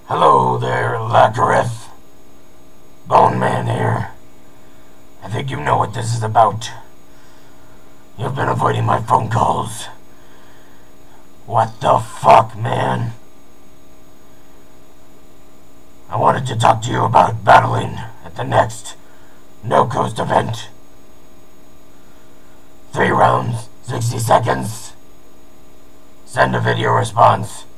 Hello there, Lakhryth. Bone Man here. I think you know what this is about. You've been avoiding my phone calls. What the fuck, man? I wanted to talk to you about battling at the next No Coast event. 3 rounds, 60 seconds. Send a video response.